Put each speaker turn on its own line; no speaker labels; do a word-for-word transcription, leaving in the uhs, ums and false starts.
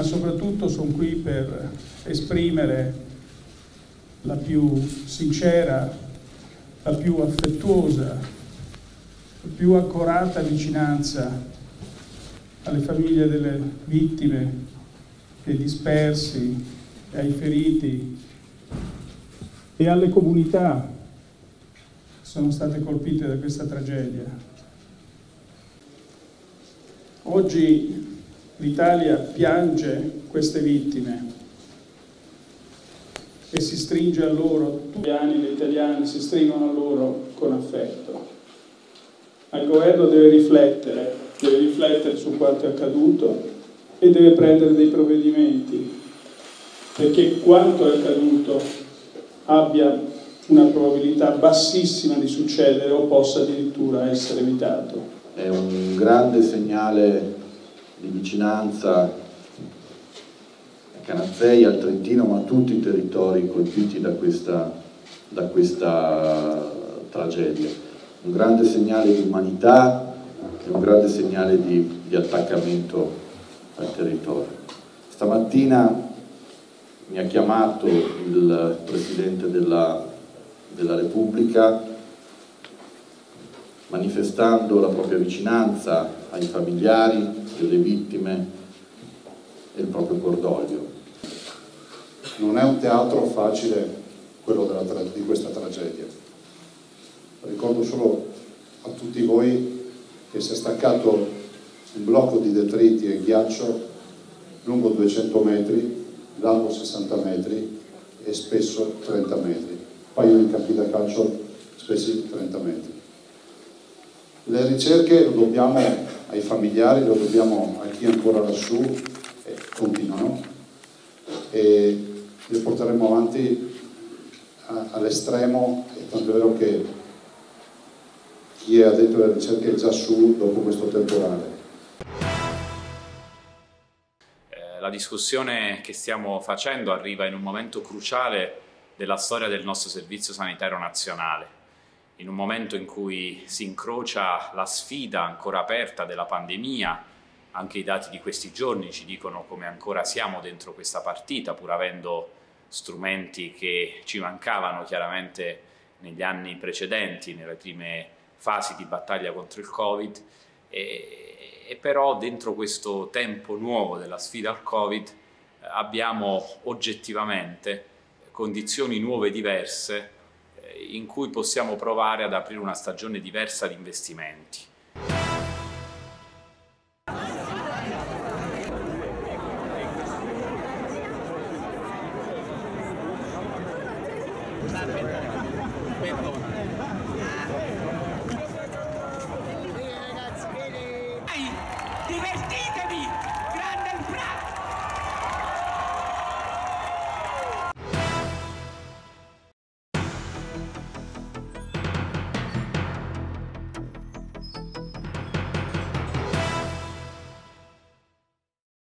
soprattutto sono qui per esprimere la più sincera, la più affettuosa, la più accorata vicinanza alle famiglie delle vittime, dei dispersi, ai feriti e alle comunità che sono state colpite da questa tragedia. Oggi l'Italia piange queste vittime e si stringe a loro, tutti gli anni gli italiani si stringono a loro con affetto. Ma il governo deve riflettere, deve riflettere su quanto è accaduto e deve prendere dei provvedimenti, perché quanto è accaduto abbia una probabilità bassissima di succedere o possa addirittura essere evitato.
È un grande segnale di vicinanza a Canazzei, al Trentino, ma a tutti i territori colpiti da questa, da questa tragedia. Un grande segnale di umanità e un grande segnale di, di attaccamento al territorio. Stamattina mi ha chiamato il Presidente della, della Repubblica manifestando la propria vicinanza ai familiari delle vittime e il proprio cordoglio.
Non è un teatro facile quello della, di questa tragedia. Ricordo solo a tutti voi che si è staccato un blocco di detriti e ghiaccio lungo duecento metri, largo sessanta metri e spesso trenta metri, un paio di campi da calcio spessi trenta metri. Le ricerche lo dobbiamo ai familiari, lo dobbiamo a chi è ancora lassù, e continuano, e le porteremo avanti all'estremo, tanto è vero che chi è addetto alle ricerche è già su dopo questo temporale.
La discussione che stiamo facendo arriva in un momento cruciale della storia del nostro Servizio Sanitario Nazionale, in un momento in cui si incrocia la sfida ancora aperta della pandemia. Anche i dati di questi giorni ci dicono come ancora siamo dentro questa partita, pur avendo strumenti che ci mancavano chiaramente negli anni precedenti, nelle prime fasi di battaglia contro il Covid, e, e però dentro questo tempo nuovo della sfida al Covid abbiamo oggettivamente condizioni nuove e diverse in cui possiamo provare ad aprire una stagione diversa di investimenti.
Divertitevi!